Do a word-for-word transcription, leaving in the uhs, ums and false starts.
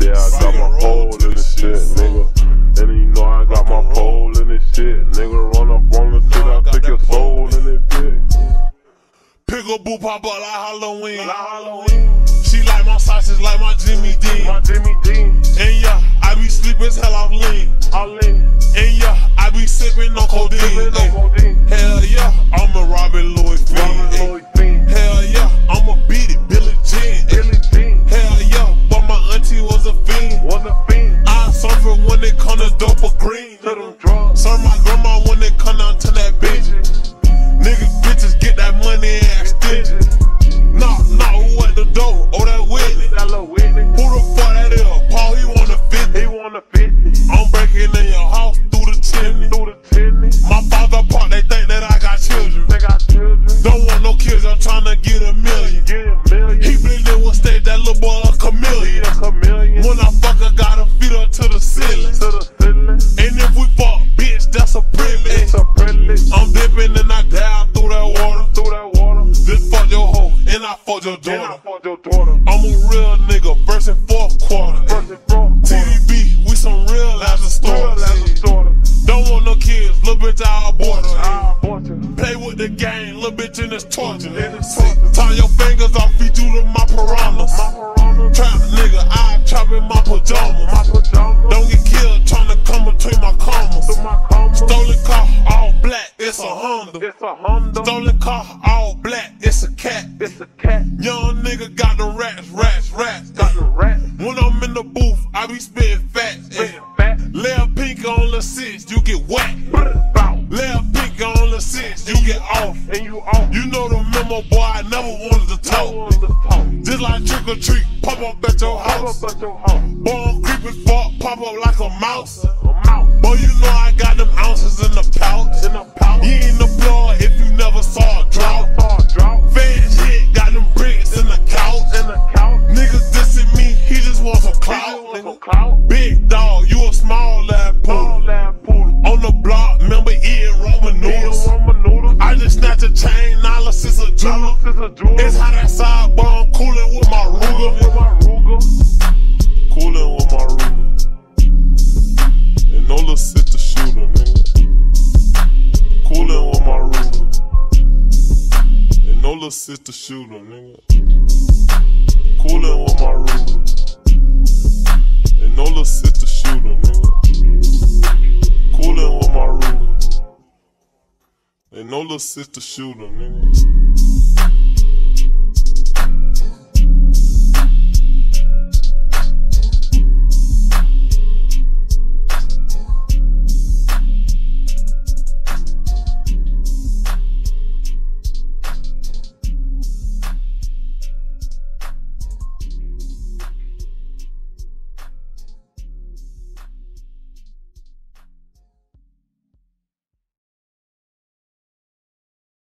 Yeah, I got my pole in this shit, nigga. And you know I got my pole in this shit, nigga. Run up on the shit, I take your soul in this bitch. Pick a boo pop up like Halloween. Like Halloween. She like my sausage, like my Jimmy Dean. My Jimmy Dean. And yeah, I be sleeping as hell off lean. I lean. And yeah, I be sipping on codeine. Sippin' on codeine. Hell yeah, I'm a Robin Lloyd fiend. Lloyd fiend. Hell yeah, I'ma beat it, Billie Jean. Billie Jean. Hell yeah, but my auntie was a fiend. Was a fiend. I suffer when it come to dope or green. To them drugs. Serve my grandma when it come down to that bitch. Niggas bitches get that money and act stingy. Nah, nah, who at the door? Oh, that Whitney. That little Whitney. Who the fuck that is? Paul, he want a fifty. He want a fifty. I'm breaking in your house through the chimney. Through the chimney. My father part, they think that I got children. They got children. Don't want no kids, I'm tryna get a million. Get a million. He blended with stage, that little boy a chameleon. A chameleon. When I fuck, I gotta feed her to the ceiling. To the ceiling. And if we fuck, bitch, that's a privilege. It's a privilege. I'm dipping and I dive through that water. Through that water. Just fuck your hoe, and I fuck your daughter. And I fuck your daughter. I'm a real nigga, first and fourth quarter. First and fourth T D B, we some real as a story. Don't want no kids, little bitch, I abort her. Play with the game, little bitch, and it's torture. Tie your fingers off, feed you to my piranhas. Trap nigga, I trap in my pajamas. Don't get killed tryna come between my commas. Stolen car, all black, it's a Honda. It's a Honda. Stolen car, all black, it's a cat. It's a cat. Young nigga got the rats, rats, rats. Got the rat. When I'm in the booth, I be spitting facts. Spitting facts. Lay a pink on the six, you get whacked. Lay a pink on the six, you get off. And you off. You know the memo, boy, I never wanted to talk. Just like trick or treat, pop up at your house. Pop up at your house. Boy, I'm creeping fuck, pop up like a mouse. A mouse. Boy, you know I got them ounces in the pouch. In the pouch. You ain't the blood if you never saw a drought. Saw a drought. Fans hit, got them bricks in the couch. In the couch. Niggas dissing me, he just wants some clout. Nigga. Clout. Big dog, you a small lab poodle. On the block, remember eating Roman noodles. I just snatch a chain, analysis a jeweler. It's hot outside, but I'm coolin' with my Ruger. Coolin' with my Ruger. And no little sister shooter, nigga. Coolin' with my Ruger. And no little sister shooter, nigga. Coolin' with my Ruger. And no little sister shooter, nigga. Coolin' with my Ruger. Ain't no little sister shooter, nigga.